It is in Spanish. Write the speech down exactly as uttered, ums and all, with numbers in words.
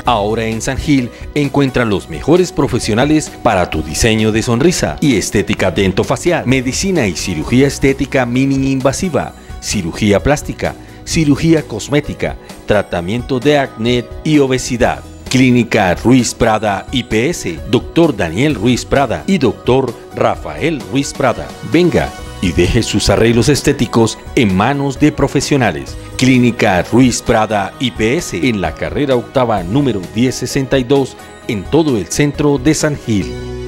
Ahora en San Gil encuentra los mejores profesionales para tu diseño de sonrisa y estética dentofacial, medicina y cirugía estética mini invasiva, cirugía plástica, cirugía cosmética, tratamiento de acné y obesidad. Clínica Ruiz Prada I P S, doctor Daniel Ruiz Prada y doctor Rafael Ruiz Prada. Venga y deje sus arreglos estéticos en manos de profesionales. Clínica Ruiz Prada I P S en la carrera octava número diez sesenta y dos en todo el centro de San Gil.